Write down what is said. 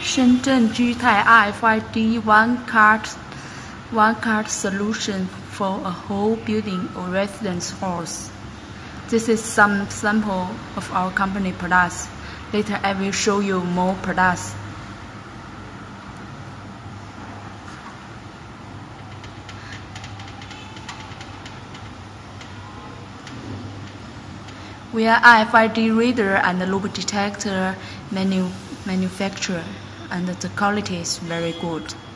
Shenzhen Jutai RFID one card solution for a whole building or residence halls. This is some sample of our company products. Later I will show you more products. We are RFID reader and loop detector manufacturer, and the quality is very good.